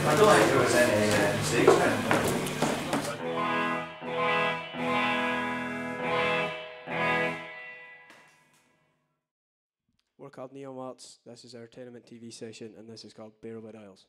I don't think there was any mistakes then. We're called Neon Waltz. This is our Tenement TV station, and this is called Barrow by Isles.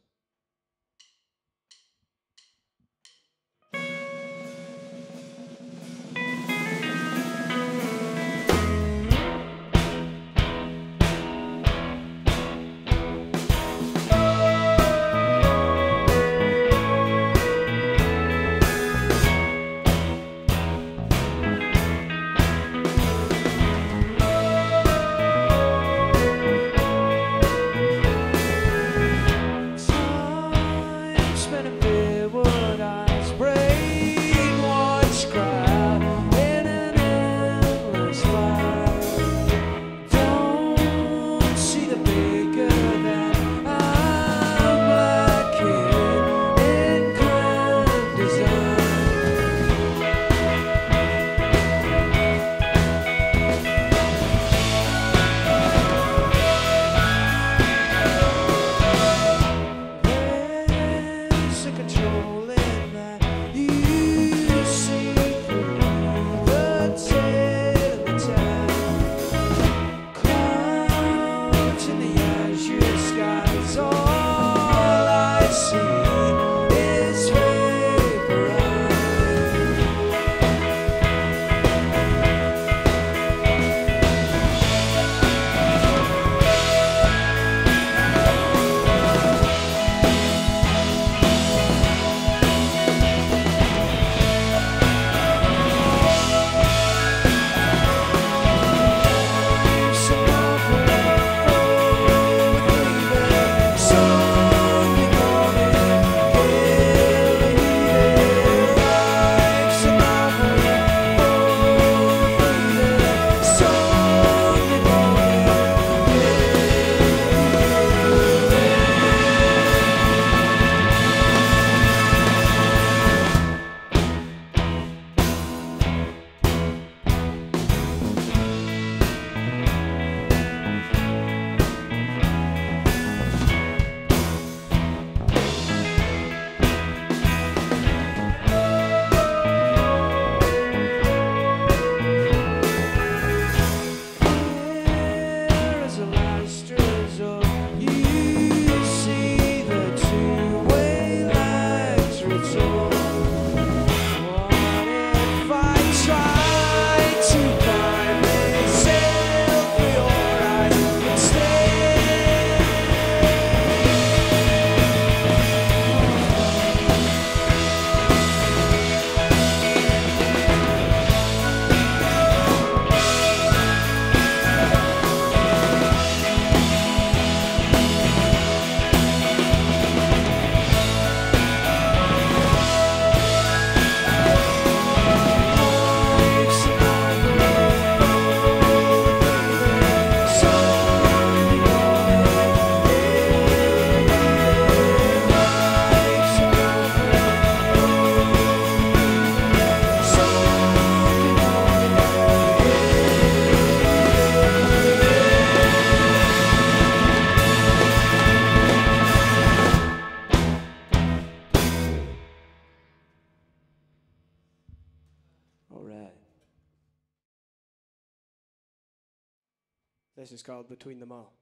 This is called Between Them All.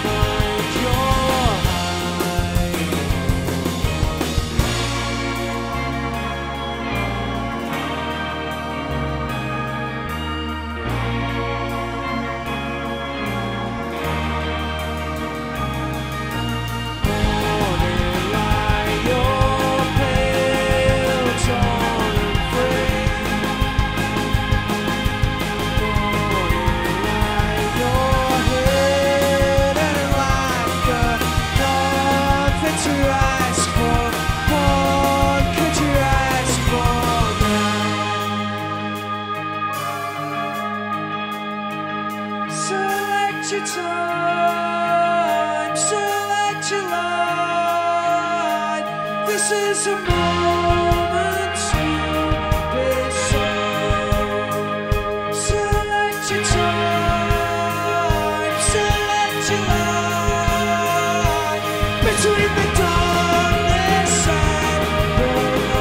Your your time, select your line. This is a moment to be sung. Select your time, select your line. Between the darkness and the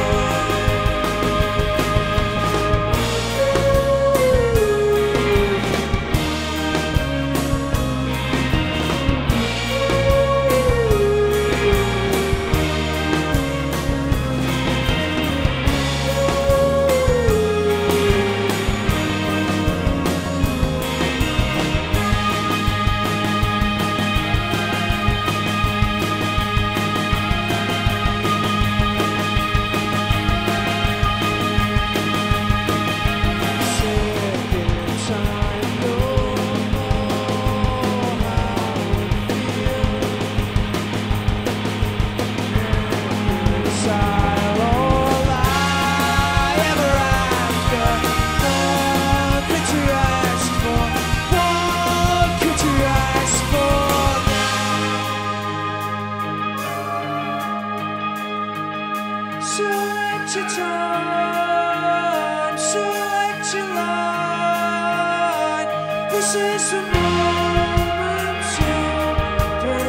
select your time, select your line. This is the moment to be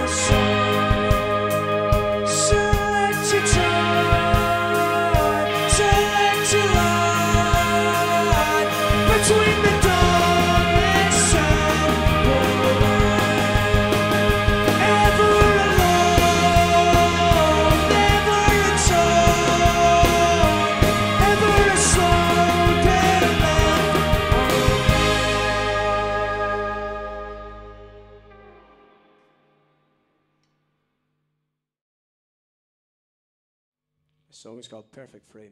sung. Select your time, select your line. Between the darkness and the light. Ever alone, never alone. Ever a slow dead man. The song is called Perfect Frame.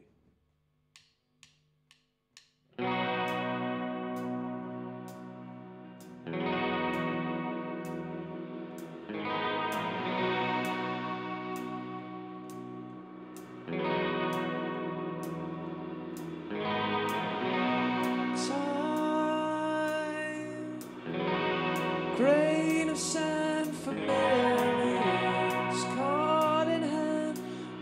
Time, grain of sand, familiars, caught in hand,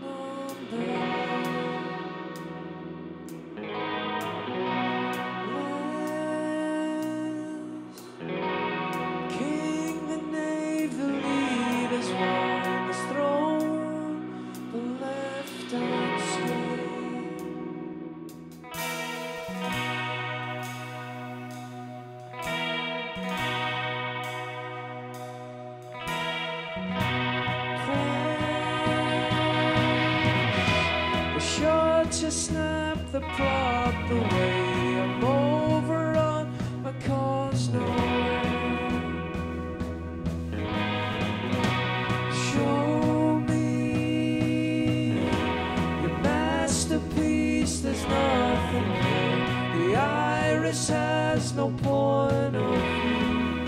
King, the knave, the leaders, won his throne, but left unscathed. We're sure to snap the plot the way I'm overrun, my cause nowhere. Show me your masterpiece, there's nothing here. The iris has no point of view.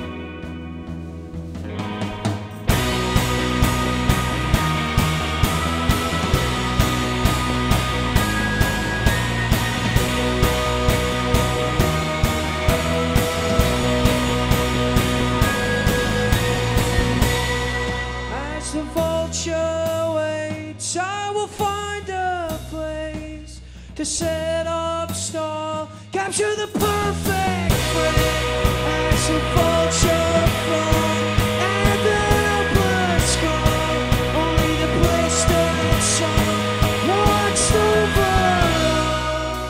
As the vulture waits, I will find a place to set up stall, capture the perfect frame. As the vulture flies, and the helpless call, only the place that sun watched over all.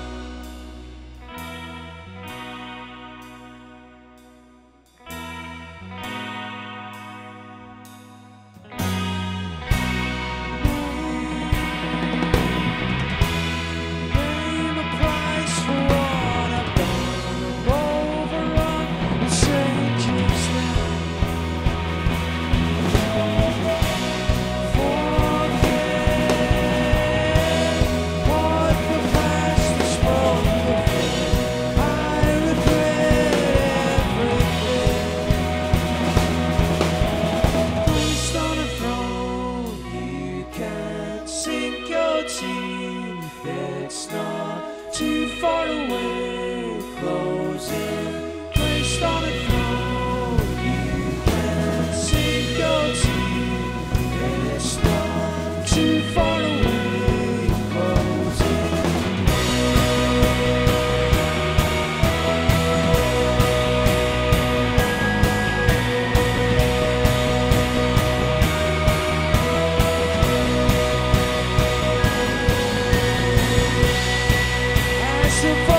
Name a price for what I've done. I'm overrun with strangers now. Forget what the past has spoken for. I regret everything. Placed on a throne, you can't sink your teeth. It's not too far away, closing. Placed on a throne, you most of all.